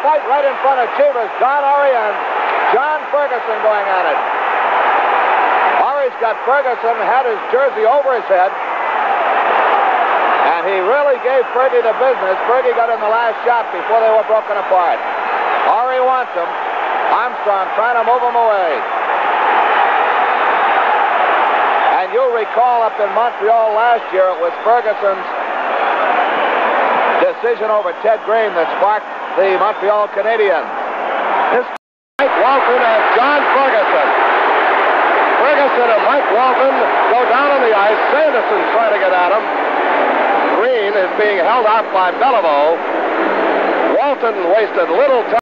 fight right in front of Chivas. Don Orry and John Ferguson going at it. Orry's got Ferguson, had his jersey over his head. And he really gave Fergie the business. Fergie got in the last shot before they were broken apart. Orry wants him. Armstrong trying to move him away. And you'll recall up in Montreal last year, it was Ferguson's decision over Ted Green that sparked the Montreal Canadiens. This Mike Walton and John Ferguson. Ferguson and Mike Walton go down on the ice. Sanderson's trying to get at him. Green is being held out by Beliveau. Walton wasted little time.